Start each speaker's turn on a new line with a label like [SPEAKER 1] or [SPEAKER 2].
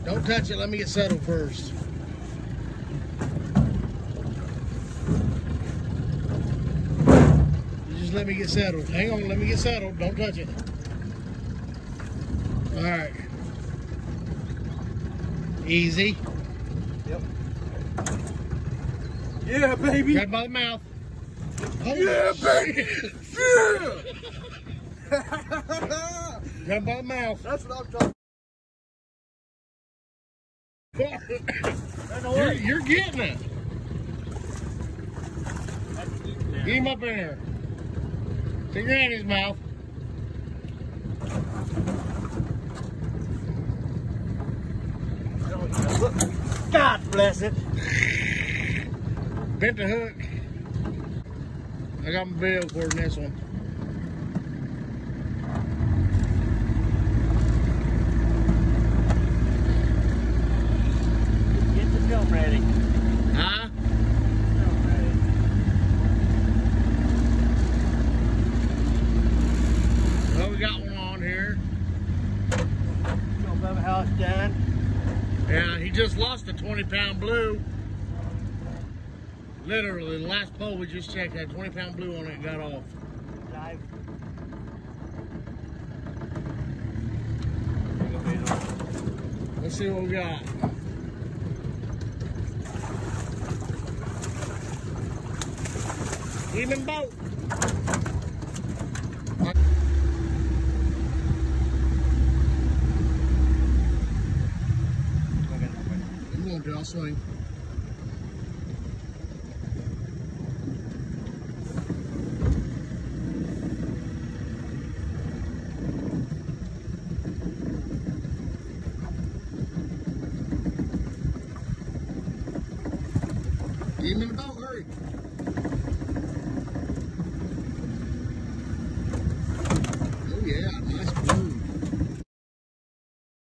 [SPEAKER 1] Don't touch it. Let me get settled first. You just let me get settled. Hang on. Let me get settled. Don't touch it. All right. Easy.
[SPEAKER 2] Yep. Yeah, baby.
[SPEAKER 1] Grab by the mouth. Oh,
[SPEAKER 2] yeah, baby. Yeah.
[SPEAKER 1] Grab by the mouth.
[SPEAKER 2] That's what I'm talking about.
[SPEAKER 1] You're getting it. Get him up in there. Stick your hand in his mouth.
[SPEAKER 2] God bless it.
[SPEAKER 1] Bent the hook. I got my bill for this one.
[SPEAKER 2] Get the film ready.
[SPEAKER 1] Huh?
[SPEAKER 2] Film ready.
[SPEAKER 1] Well, we got one on here.
[SPEAKER 2] Film Bubba House done.
[SPEAKER 1] Yeah, he just lost a 20-pound blue. Literally, the last pole we just checked had 20-pound blue on it and got off.
[SPEAKER 2] Live.
[SPEAKER 1] Let's see what we got. Even boat. I'm going to, I'll swing. Get him in the boat.